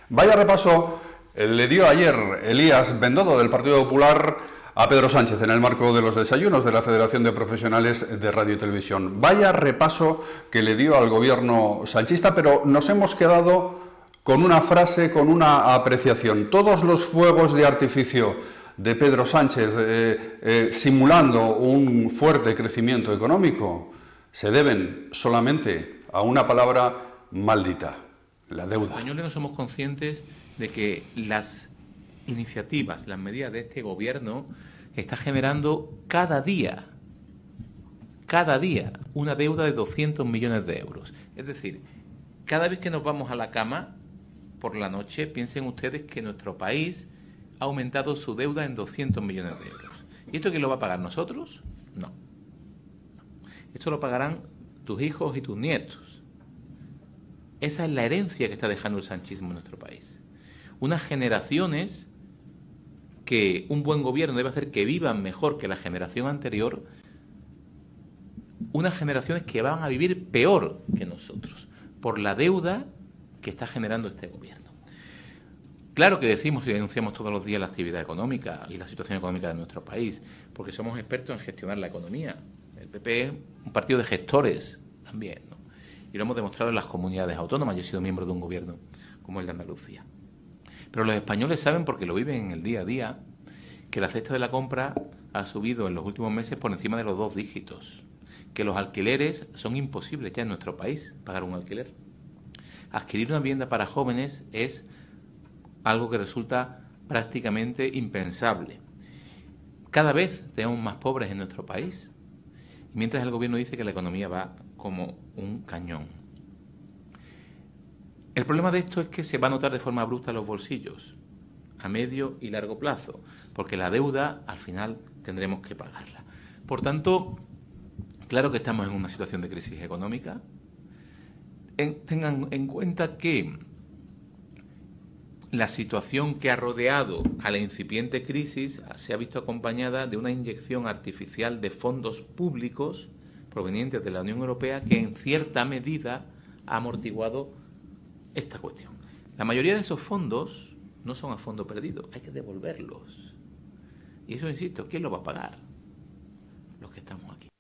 Vaya repaso le dio ayer Elías Bendodo del Partido Popular a Pedro Sánchez en el marco de los desayunos de la Federación de Profesionales de Radio y Televisión. Vaya repaso que le dio al gobierno sanchista, pero nos hemos quedado con una frase, con una apreciación. Todos los fuegos de artificio de Pedro Sánchez simulando un fuerte crecimiento económico se deben solamente a una palabra maldita: la deuda. Los españoles no somos conscientes de que las iniciativas, las medidas de este gobierno están generando cada día una deuda de 200 millones de euros. Es decir, cada vez que nos vamos a la cama por la noche, piensen ustedes que nuestro país ha aumentado su deuda en 200 millones de euros. ¿Y esto quién lo va a pagar? ¿Nosotros? No. Esto lo pagarán tus hijos y tus nietos. Esa es la herencia que está dejando el sanchismo en nuestro país. Unas generaciones que un buen gobierno debe hacer que vivan mejor que la generación anterior, unas generaciones que van a vivir peor que nosotros, por la deuda que está generando este gobierno. Claro que decimos y denunciamos todos los días la actividad económica y la situación económica de nuestro país, porque somos expertos en gestionar la economía. El PP es un partido de gestores también, ¿no? Y lo hemos demostrado en las comunidades autónomas. Yo he sido miembro de un gobierno como el de Andalucía. Pero los españoles saben, porque lo viven en el día a día, que la cesta de la compra ha subido en los últimos meses por encima de los 2 dígitos, que los alquileres son imposibles ya en nuestro país, pagar un alquiler. Adquirir una vivienda para jóvenes es algo que resulta prácticamente impensable. Cada vez tenemos más pobres en nuestro país, mientras el gobierno dice que la economía va como un cañón. El problema de esto es que se va a notar de forma abrupta en los bolsillos, a medio y largo plazo, porque la deuda al final tendremos que pagarla. Por tanto, claro que estamos en una situación de crisis económica. Tengan en cuenta que la situación que ha rodeado a la incipiente crisis se ha visto acompañada de una inyección artificial de fondos públicos provenientes de la Unión Europea que en cierta medida ha amortiguado esta cuestión. La mayoría de esos fondos no son a fondo perdido, hay que devolverlos. Y eso, insisto, ¿quién lo va a pagar? Los que estamos aquí.